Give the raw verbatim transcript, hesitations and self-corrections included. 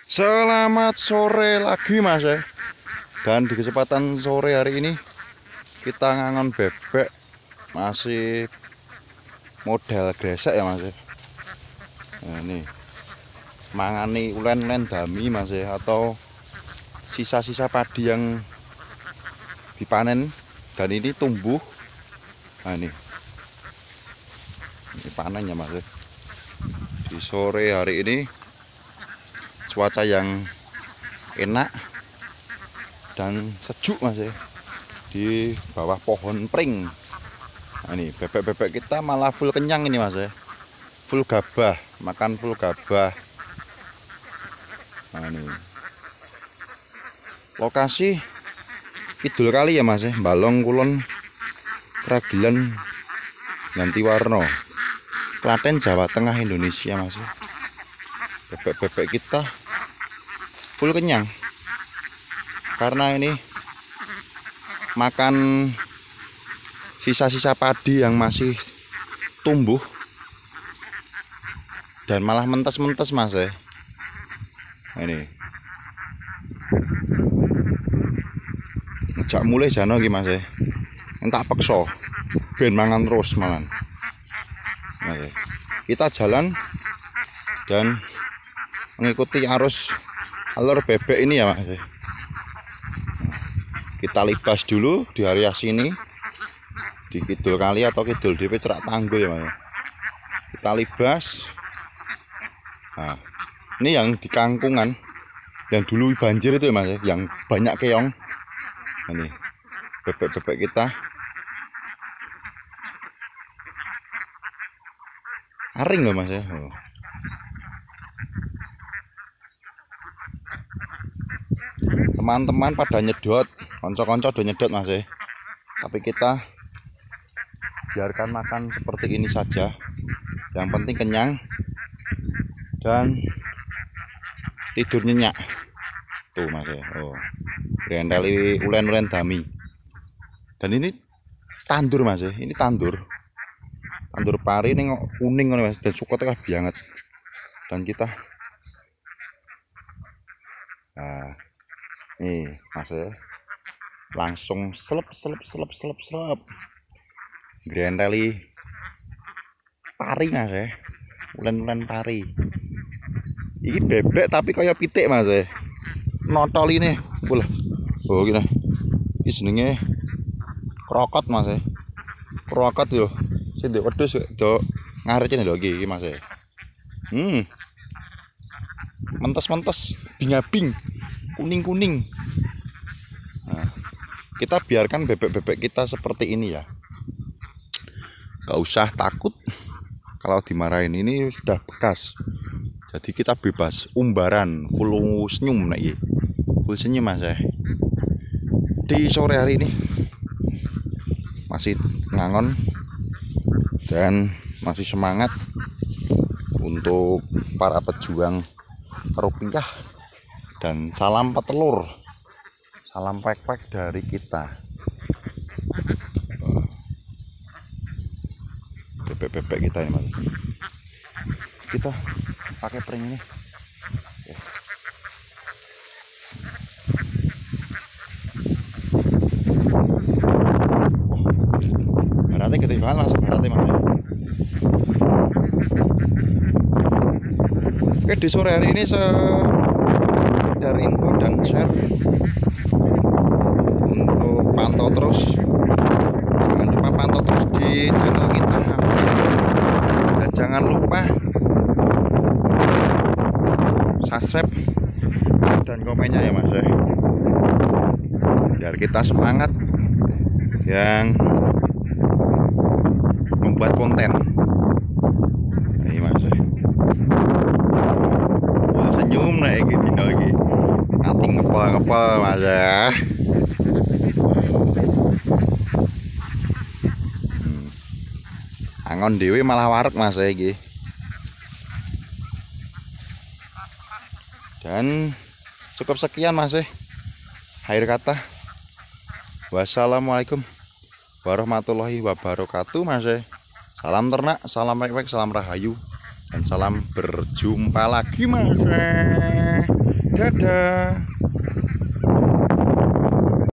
Selamat sore lagi Mas ya. Dan di kesempatan sore hari ini kita ngangon bebek masih model gresek ya Mas ya. Nah, ini mangani ulen-ulen dami Mas ya, atau sisa-sisa padi yang dipanen dan ini tumbuh. Nah ini ini panen ya Mas ya. Di sore hari ini cuaca yang enak dan sejuk Mas ya, di bawah pohon pring. Nah, ini bebek-bebek kita malah full kenyang ini Mas ya, full gabah, makan full gabah. Nah, ini lokasi kidul kali ya Mas ya, Balong Kulon Kragilan Gantiwarno, Klaten, Jawa Tengah, Indonesia Mas ya. Bebek-bebek kita full kenyang karena ini makan sisa-sisa padi yang masih tumbuh dan malah mentes-mentes Mas ya. Ini ngejak mulai jano iki Mas ya, entak pekso ben mangan terus malan. Nah, ya. Kita jalan dan mengikuti arus alur bebek ini ya Mas. Kita libas dulu di area sini di kidul kali atau kidul D P Cerak Tanggul ya Mas. Kita libas. Nah, ini yang di Kangkungan yang dulu banjir itu ya Mas, yang banyak keong. Ini bebek-bebek kita aring loh Mas ya. Oh. Teman-teman pada nyedot, konco-konco udah nyedot Mas ya. Tapi kita biarkan makan seperti ini saja. Yang penting kenyang dan tidur nyenyak. Tuh Mas ya. Oh. Rendali ulen-ulen dami. Dan ini tandur Mas ya. Ini tandur. Tandur pari ini kuning Mas, dan sukotnya banget. Dan kita nah, nih Mas ya, langsung selep selep selep selep selep grendeli pari Mas ya, ulen-ulen pari. Ini bebek tapi kayak pitik Mas ya, notol ini boleh. Oh gini, ini jenenge krokot Mas ya, krokot yo, sing ndek wedhus do ngarecene lho iki Mas ya. Hmm, mentes-mentes, bingabing, kuning-kuning. Nah, kita biarkan bebek-bebek kita seperti ini ya. Gak usah takut kalau dimarahin, ini sudah bekas. Jadi kita bebas, umbaran, full senyum nih, full senyum Mas ya. Di sore hari ini masih ngangon dan masih semangat untuk para pejuang rupiah. Dan salam petelur, salam pek-pek dari kita. Bebek-bebek kita ini Mas. Kita pakai pring ini. Baratnya gede banget Mas, baratnya Mas. Oke, di sore hari ini se dari info dan share untuk pantau terus, jangan lupa pantau terus di channel kita, dan jangan lupa subscribe dan komennya ya Mas ya, biar kita semangat yang membuat konten ini Mas ya. Senyum naik gitu lagi, ngating ngepel-ngepel Mas ya. Hmm. Angon dewe malah warek Mas ya iki. Dan cukup sekian Mas ya. Akhir kata, wassalamualaikum warahmatullahi wabarakatuh Mas ya. Salam ternak, salam pek-pek, salam rahayu. Dan salam berjumpa lagi Mas. Dadah.